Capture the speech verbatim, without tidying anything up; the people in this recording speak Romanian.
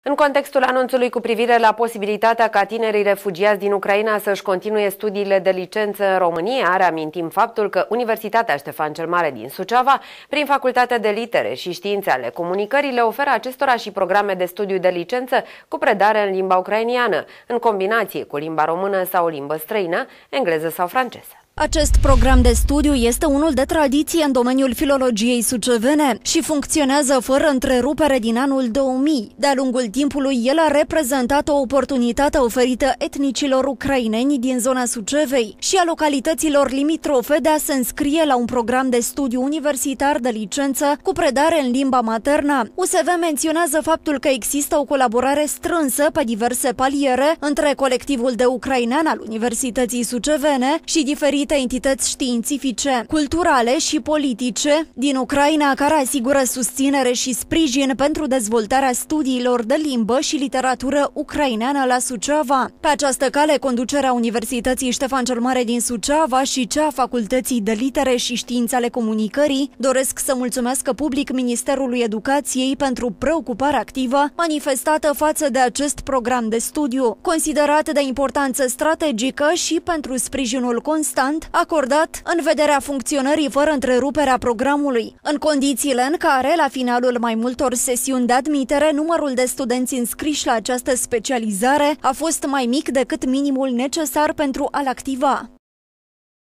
În contextul anunțului cu privire la posibilitatea ca tinerii refugiați din Ucraina să-și continue studiile de licență în România, reamintim faptul că Universitatea Ștefan cel Mare din Suceava, prin Facultatea de Litere și Științe ale Comunicării, le oferă acestora și programe de studiu de licență cu predare în limba ucrainiană, în combinație cu limba română sau o limbă străină, engleză sau franceză. Acest program de studiu este unul de tradiție în domeniul filologiei sucevene și funcționează fără întrerupere din anul două mii. De-a lungul timpului, el a reprezentat o oportunitate oferită etnicilor ucraineni din zona Sucevei și a localităților limitrofe de a se înscrie la un program de studiu universitar de licență cu predare în limba maternă. U S V menționează faptul că există o colaborare strânsă pe diverse paliere între colectivul de ucrainean al Universității Sucevene și diferite entități științifice, culturale și politice din Ucraina, care asigură susținere și sprijin pentru dezvoltarea studiilor de limbă și literatură ucraineană la Suceava. Pe această cale, conducerea Universității Ștefan cel Mare din Suceava și cea a Facultății de Litere și Științe ale Comunicării doresc să mulțumească public Ministerului Educației pentru preocuparea activă manifestată față de acest program de studiu, considerat de importanță strategică și pentru sprijinul constant acordat în vederea funcționării fără întrerupere a programului, în condițiile în care, la finalul mai multor sesiuni de admitere, numărul de studenți înscriși la această specializare a fost mai mic decât minimul necesar pentru a-l activa.